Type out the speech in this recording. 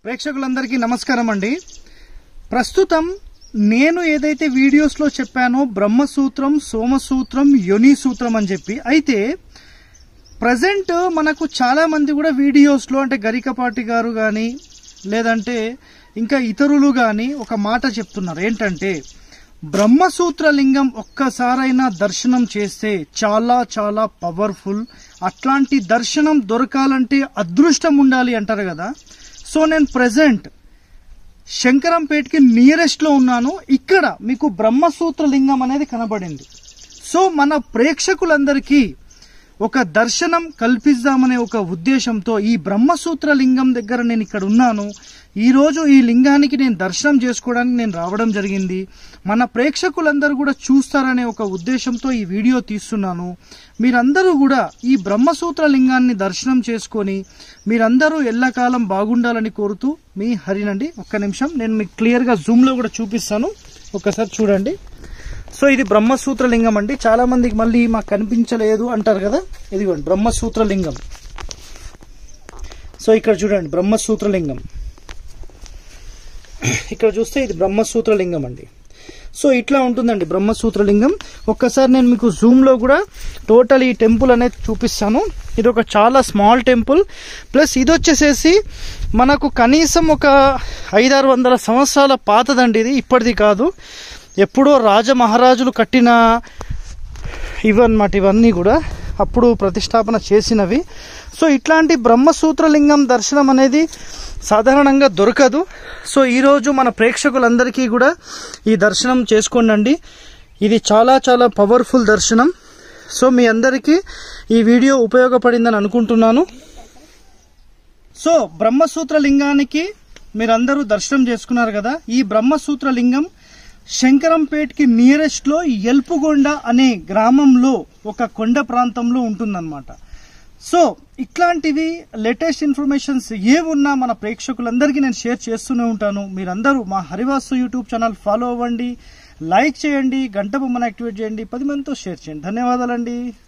ప్రేక్షకులందరికీ నమస్కారం అండి. ప్రస్తుతం నేను ఏదైతే వీడియోస్ లో చెప్పానో బ్రహ్మసూత్రం, సోమసూత్రం, యోని సూత్రం అని చెప్పి, అయితే ప్రజెంట్ మనకు చాలా మంది కూడా వీడియోస్ లో అంటే గరికపాటి గారు గాని లేదంటే ఇంకా ఇతరులు గాని ఒక మాట చెప్తున్నారు. ఏంటంటే బ్రహ్మసూత్ర లింగం ఒక్కసారైనా దర్శనం చేస్తే చాలా చాలా పవర్ఫుల్, అట్లాంటి దర్శనం దొరకాలంటే అదృష్టం ఉండాలి అంటారు కదా. సో నేను ప్రెజెంట్ శంకరంపేటకి నియరెస్ట్ లో ఉన్నాను. ఇక్కడ మీకు బ్రహ్మసూత్ర లింగం అనేది కనబడింది. సో మన ప్రేక్షకులందరికీ ఒక దర్శనం కల్పిద్దామనే ఒక ఉద్దేశంతో ఈ బ్రహ్మసూత్ర లింగం దగ్గర నేను ఇక్కడ ఉన్నాను. ఈ రోజు ఈ లింగానికి నేను దర్శనం చేసుకోవడానికి నేను రావడం జరిగింది. మన ప్రేక్షకులందరూ కూడా చూస్తారనే ఒక ఉద్దేశంతో ఈ వీడియో తీస్తున్నాను. మీరందరూ కూడా ఈ బ్రహ్మసూత్ర లింగాన్ని దర్శనం చేసుకొని మీరందరూ ఎల్లకాలం బాగుండాలని కోరుతూ మీ హరినండి. ఒక్క నిమిషం నేను మీకు క్లియర్ గా జూమ్ లో కూడా చూపిస్తాను, ఒక్కసారి చూడండి. సో ఇది బ్రహ్మసూత్ర లింగం అండి. చాలా మందికి మళ్ళీ మాకు కనిపించలేదు అంటారు కదా, ఇదిగోండి బ్రహ్మసూత్ర లింగం. సో ఇక్కడ చూడండి బ్రహ్మసూత్ర లింగం, ఇక్కడ చూస్తే ఇది బ్రహ్మసూత్ర లింగం అండి. సో ఇట్లా ఉంటుందండి బ్రహ్మసూత్ర లింగం. ఒక్కసారి నేను మీకు జూమ్ లో కూడా టోటల్ ఈ టెంపుల్ అనేది చూపిస్తాను. ఇది ఒక చాలా స్మాల్ టెంపుల్, ప్లస్ ఇది వచ్చేసేసి మనకు కనీసం ఒక 500-600 సంవత్సరాల పాతదండి. ఇది ఇప్పటిది కాదు, ఎప్పుడో రాజమహారాజులు కట్టిన ఇవన్నమాట. ఇవన్నీ కూడా అప్పుడు ప్రతిష్టాపన చేసినవి. సో ఇట్లాంటి బ్రహ్మసూత్ర లింగం దర్శనం అనేది సాధారణంగా దొరకదు. సో ఈరోజు మన ప్రేక్షకులందరికీ కూడా ఈ దర్శనం చేసుకోండి. ఇది చాలా చాలా పవర్ఫుల్ దర్శనం. సో మీ అందరికీ ఈ వీడియో ఉపయోగపడిందని అనుకుంటున్నాను. సో బ్రహ్మసూత్ర లింగానికి మీరందరూ దర్శనం చేసుకున్నారు కదా. ఈ బ్రహ్మసూత్ర లింగం శంకరంపేటకి నియరెస్ట్ లో ఎల్పుగొండ అనే గ్రామంలో ఒక కొండ ప్రాంతంలో ఉంటుందన్నమాట. సో ఇట్లాంటివి లేటెస్ట్ ఇన్ఫర్మేషన్స్ ఏమున్నా మన ప్రేక్షకులందరికీ నేను షేర్ చేస్తూనే ఉంటాను. మీరందరూ మా హరివాస్తు యూట్యూబ్ ఛానల్ ఫాలో అవ్వండి, లైక్ చేయండి, గంట బొమ్మను యాక్టివేట్ చేయండి, 10 మందితో షేర్ చేయండి. ధన్యవాదాలండి.